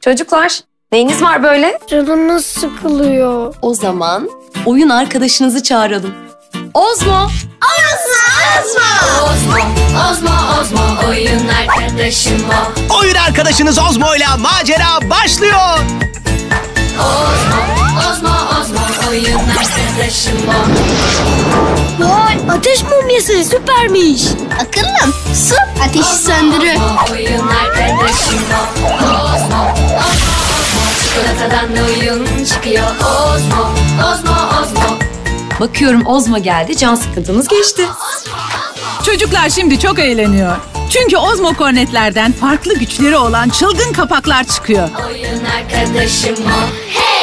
Çocuklar, neyiniz var böyle? Canımız sıkılıyor. O zaman oyun arkadaşınızı çağıralım. Ozmo! Ozmo oyun arkadaşım o. Oyun arkadaşınız Ozmo ile macera başlıyor. Ozmo oyun arkadaşım o. Vay, ateş mumyası süpermiş. Akıllım, su ateşi söndürür. Oyun arkadaşım o. Ozmo çikolatadan oyun çıkıyor. Ozmo. Bakıyorum Ozmo geldi, can sıkıntımız geçti. Çocuklar şimdi çok eğleniyor. Çünkü Ozmo kornetlerden farklı güçleri olan çılgın kapaklar çıkıyor. Oyun arkadaşım o. Hey!